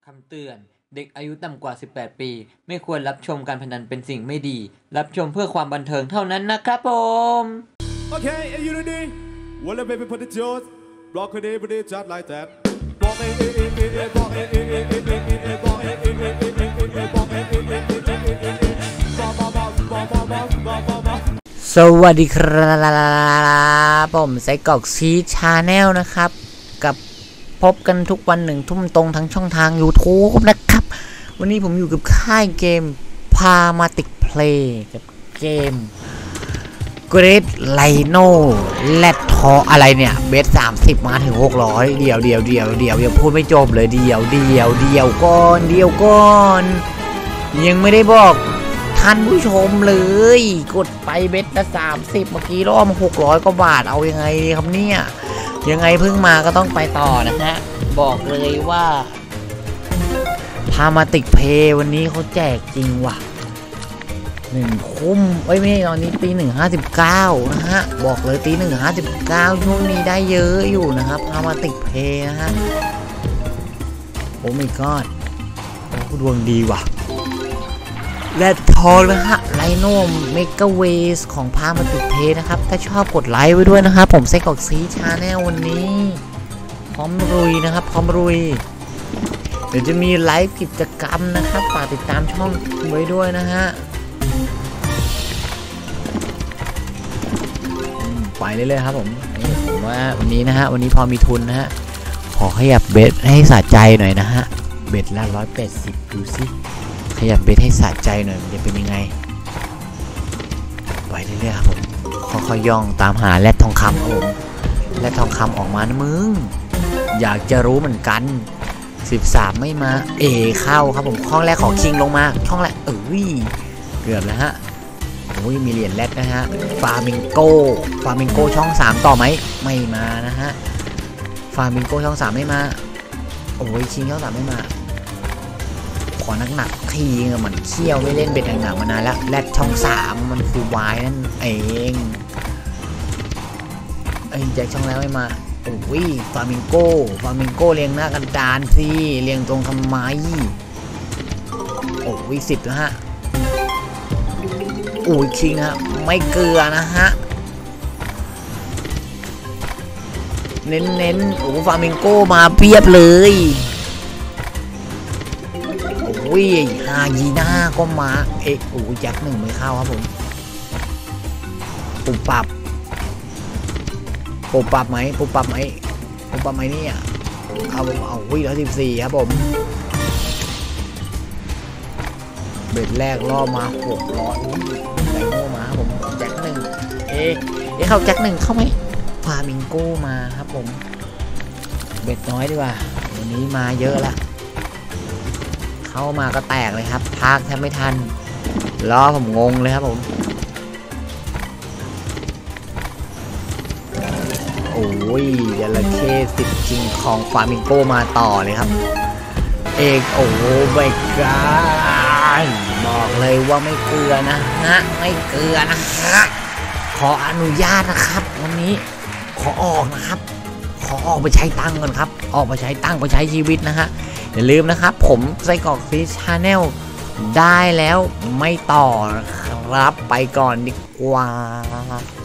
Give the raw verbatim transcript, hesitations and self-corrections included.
คำเตือนเด็กอายุต่ำกว่าสิบแปดปีไม่ควรรับชมการพนันเป็นสิ่งไม่ดีรับชมเพื่อความบันเทิงเท่านั้นนะครับผม Okay, are you ready? Well, baby, put it yours. Block it, put it just like that. Block it, it, it, it, it, block it, it, it, it, it, it, block it, it, it, it, it, it, block it, it, it, it, it, it, it. Ba ba ba ba ba ba ba ba ba. สวัสดีครับผมไซกอกซีชาแนลนะครับกับพบกันทุกวันหนึ่งทุ่มตรงทั้งช่องทาง YouTube นะครับวันนี้ผมอยู่กับค่ายเกมพามาติกเพลย์กับเกม Great Rhino แรดทออะไรเนี่ยเบสสามสิบมาถึงหกร้อยเดี๋ยวเดี๋ยวเดี๋ยวเดี๋ยวยังพูดไม่จบเลยเดี๋ยวเดี๋ยวเดี๋ยวก่อนเดี๋ยวก่อนยังไม่ได้บอกท่านผู้ชมเลยกดไปเบ็ดละสามสิบเมื่อกี้รอบหกร้อยกว่าบาทเอายังไงดีครับเนี่ยยังไงเพิ่งมาก็ต้องไปต่อนะฮะบอกเลยว่าพามาติกเพย์วันนี้เขาแจกจริงว่ะหนึ่งคุ้มเอ้ยไม่ตอนนี้ตีหนึ่งห้าสิบเก้านะฮะบอกเลยตีหนึ่งห้าสิบเก้าช่วงนี้ได้เยอะอยู่นะครับพามาติกเพย์นะฮะโอ้ไม่กอดดวงดีว่ะแรดทอนะฮะไลโนเมกาเวสของพามาติกเพย์นะครับถ้าชอบกดไลค์ไว้ด้วยนะครับผมไซกอกซีชาแนลวันนี้พร้อมรุยนะครับพร้อมรุยเดี๋ยวจะมีไลฟ์กิจกรรมนะครับฝากติดตามช่องไว้ด้วยนะฮะไปเรื่อยๆครับผมผมว่าวันนี้นะฮะวันนี้พอมีทุนนะฮะขอขยับเบ็ดให้สะใจหน่อยนะฮะเบ็ดละร้อยแปดสิบดูสิขยับเบ็ดให้สะใจหน่อยมันจะเป็นยังไงไปเรื่อยๆครับผมค่อยๆย่องตามหาแรดทองคำครับผมแรดทองคำออกมานะมึงอยากจะรู้เหมือนกันสิบสามไม่มาเอเข้าครับผมช่องแรกของคิงลงมาช่องแรกเอ้ยเกือบแล้วฮะโอ้ยมีเหรียญแรดนะฮะฟามิงโกฟามิงโกช่องสามต่อไหมไม่มานะฮะฟามิงโกช่องสามไม่มาโอ้ยคิงช่องสามไม่มาขอหนักๆทีเหมือนเขี้ยวไม่เล่นเป็นหนักๆมานานแล้วแรดช่องสามมันคือวายนั่นเองไอ้แจ็คช่องแล้วไม่มาโอ้ยฟามิงโกฟามิงโกเรียงหน้ากันดานสิเรียงตรงทำไมโอ้ยสิบนะฮะโอ้ยคิงฮะไม่เกลือนะฮะเน้นๆโอ้ฟามิงโกมาเพียบเลยโอ้ยฮายีน่าก็มาเอ๊ะโอ้ยแจ็คหนึ่งไม่เข้าครับผมปุบปับปุบปับไหมปุบปับไหมปุบปับไหมนี่อ่ะเอาผมเอาวิ่งร้อยสิบสี่ครับผมเบ็ดแรกล่อมาหกร้อยไดโน่มาครับผมแจ็คหนึ่งเอ๊ะเอ๊ะเข้าแจ็คหนึ่งเข้าไหมฟามิงโกมาครับผมเบ็ดน้อยดีกว่าวันนี้มาเยอะละเข้ามาก็แตกเลยครับพากแทบไม่ทันล้อผมงงเลยครับผมโอ้ยเดลเคสิบจริงของฟามิงโกมาต่อเลยครับเอกโอ้ใบกาบอกเลยว่าไม่เกลือนะฮะไม่เกลือนะฮะขออนุญาตนะครับวันนี้ขอออกนะครับขอออกไปใช้ตังค์ก่อนครับออกไปใช้ตังค์ไปใช้ชีวิตนะฮะอย่าลืมนะครับผมไซกอกฟิชชาแนลได้แล้วไม่ต่อครับไปก่อนดีกว่า